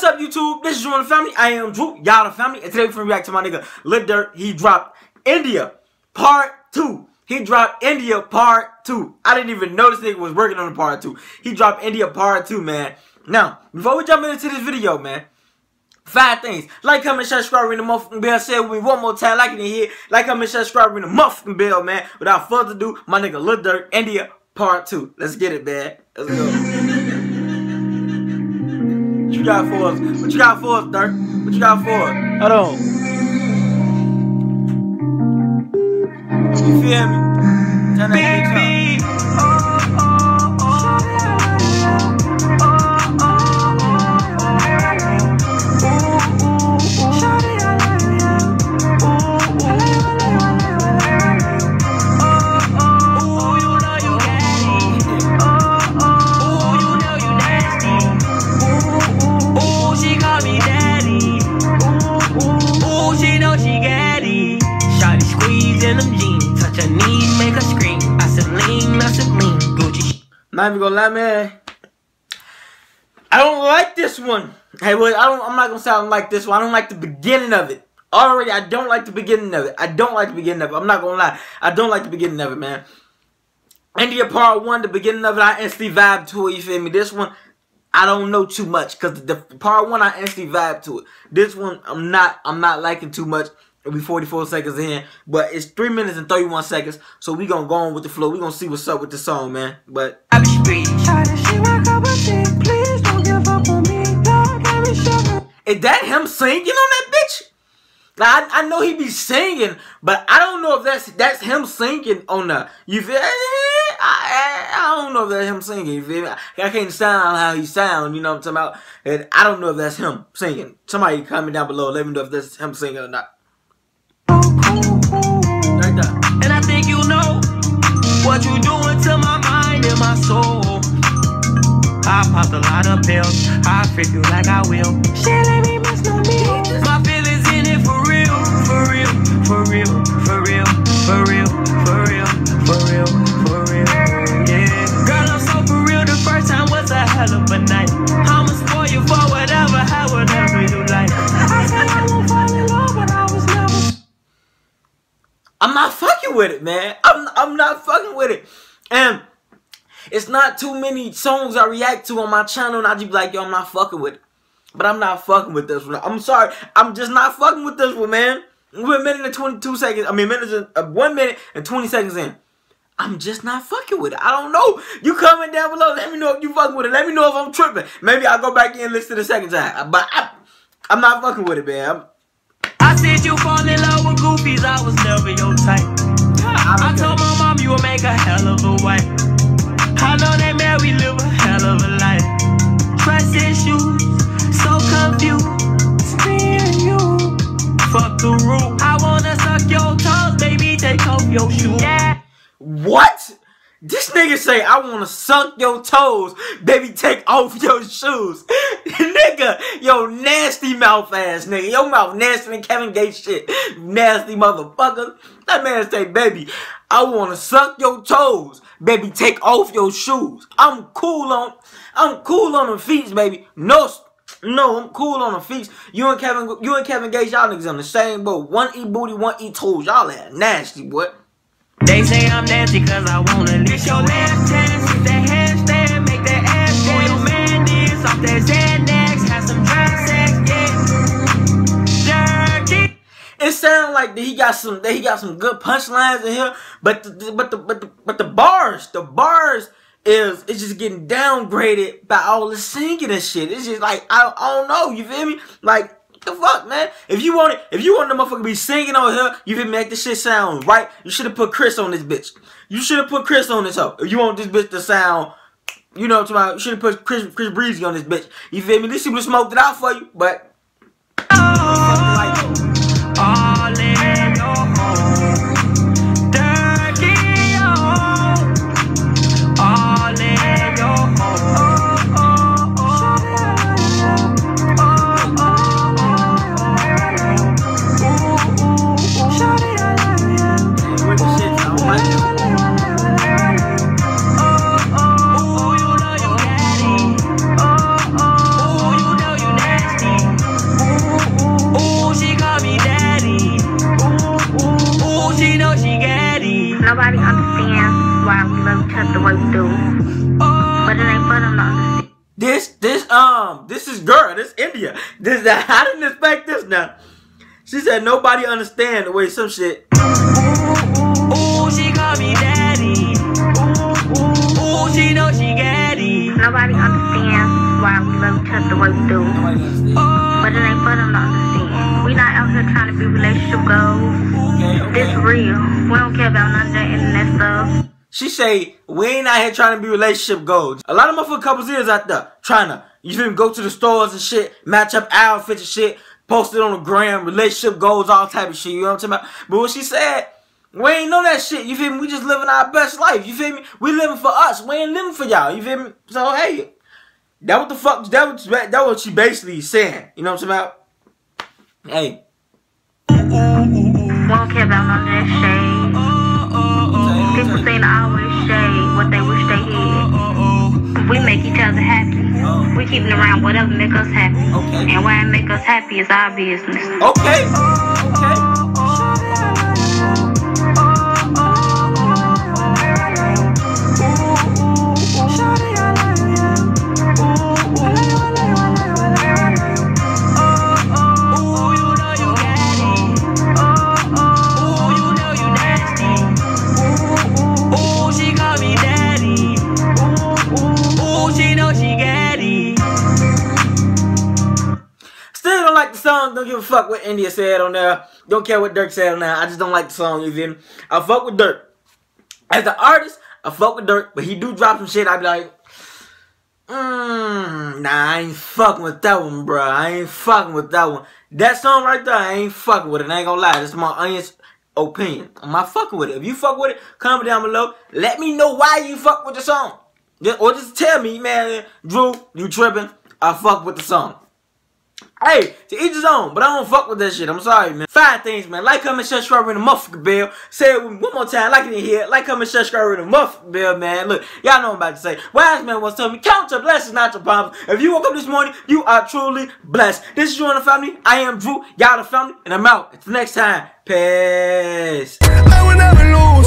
up, YouTube? This is Drew and the Family. I am Drew, y'all the family, and today we're gonna react to my nigga Lil Durk. He dropped India Part 2. He dropped India Part 2. I didn't even know this nigga was working on the Part 2. He dropped India Part 2, man. Now, before we jump into this video, man, 5 things. Like, comment, subscribe, ring the motherfucking bell. Say it with me one more time, like it in here. Like, comment, subscribe, ring the motherfucking bell, man. Without further ado, my nigga Lil Durk, India Part 2. Let's get it, man. Let's go. What you got for us? What you got for us, Durk? What you got for us? Hold on. You feel me? Turn that bitch up. Not even gonna lie, man. I don't like this one. Hey, well, I'm not gonna say I don't like this one. I don't like the beginning of it. Already, I don't like the beginning of it. I don't like the beginning of it. I'm not gonna lie. I don't like the beginning of it, man. India Part 1, the beginning of it, I instantly vibe to it. You feel me? This one, I don't know too much because the Part 1, I instantly vibe to it. This one, I'm not liking too much. It'll be 44 seconds in, but it's 3 minutes and 31 seconds, so we gonna go on with the flow. We gonna see what's up with the song, man. But is that him singing on that bitch? Now, I know he be singing, but I don't know if that's him singing on the, you feel me? I don't know if that's him singing, you feel me? I can't sound how he sound, you know what I'm talking about? And I don't know if that's him singing. Somebody comment down below, let me know if that's him singing or not. Right there. And I think you know what you doing to my mind and my soul. I popped a lot of pills, I freak you like I will. Shit, let me mess no me. My feelings in it for real, for real, for real, for real, for real, for real, for real, for real. Yeah, girl, I'm so for real. The first time was a hell of a night. I'ma spoil you for whatever, however you like. I said I won't fall in love, but I was never. I'm not fucking with it, man. I'm not fucking with it. And it's not too many songs I react to on my channel and I just be like, yo, I'm not fucking with it. But I'm not fucking with this one. I'm sorry. I'm just not fucking with this one, man. We're a minute and 22 seconds. I mean, 1 minute and 20 seconds in. I'm just not fucking with it. I don't know. You comment down below. Let me know if you fucking with it. Let me know if I'm tripping. Maybe I'll go back in and listen to the second time. But I'm not fucking with it, man. I said you fall in love with goofies, I was never your type. I told my mom you would make a hell of a wife. I know that man, we live a hell of a life. Trust issues, so confused. It's me and you. Fuck the rule. I wanna suck your toes, baby, take off your shoes. Yeah. What? This nigga say, I wanna suck your toes, baby, take off your shoes. Nigga, yo nasty mouth ass nigga. Your mouth nasty than Kevin Gates shit. Nasty motherfucker. That man say, baby, I wanna suck your toes, baby, take off your shoes. I'm cool on the feet, baby. No, I'm cool on the feet. You and Kevin Gates, y'all niggas on the same boat. One eat booty, one eat toes. Y'all that nasty, boy. They say I'm nasty cause I wanna lick your last chance. Hit that handstand, make that ass dance. Your man is off that Xanax, have some dry sex, yeah. Dirty. It sounds like that he got some good punchlines in here, but the bars is just getting downgraded by all the singing and shit. It's just like I don't know, you feel me? Like, the fuck, man? If you want the motherfucker to be singing on here, you can make this shit sound right. You should have put Chris on this bitch. You should have put Chris on this hoe. If you want this bitch to sound, you know what I'm talking about, you should have put Chris Breezy on this bitch. You feel me? This shit would have smoked it out for you, but love each other the way we do. But it ain't for them to understand. This is girl. This India. I didn't expect this now. She said nobody understand the way some shit. Ooh, she call me daddy. Ooh, she know she gaddy. Nobody understands why we love each other the way we do. But it ain't for them to understand. We not out here trying to be relationship goals. This real. We don't care about none of that internet stuff. She say, we ain't out here trying to be relationship goals. A lot of motherfucking couples is out there trying to, you feel me, go to the stores and shit, match up outfits and shit, post it on the gram, relationship goals, all type of shit, you know what I'm talking about? But what she said, we ain't know that shit, you feel me? We just living our best life, you feel me? We living for us, we ain't living for y'all, you feel me? So, hey, that what the fuck, that what she basically saying, you know what I'm talking about? Hey. We don't care about none of that shade. People seem to always shade what they wish they had. We make each other happy. We keeping around whatever make us happy. And why it make us happy is our business. Okay. Don't give a fuck what India said on there. Don't care what Dirk said on there. I just don't like the song, you feel me? I fuck with Dirk. As an artist, I fuck with Dirk, but he do drop some shit, I be like, nah, I ain't fucking with that one, bro. I ain't fucking with that one. That song right there, I ain't fucking with it. I ain't gonna lie. This is my honest opinion. I'm not fucking with it. If you fuck with it, comment down below. Let me know why you fuck with the song. Or just tell me, man, Drew, you tripping. I fuck with the song. Hey, to each his own, but I don't fuck with that shit. I'm sorry, man. 5 things, man. Like, comment, subscribe, ring the motherfucking bell. Say it one more time, like it in here. Like, comment, subscribe, ring the motherfucking bell, man. Look, y'all know what I'm about to say. Wise man once told me, count your blessings, not your problems. If you woke up this morning, you are truly blessed. This is Drew and the family. I am Drew. Y'all the family, and I'm out. Until next time, peace. I will never lose.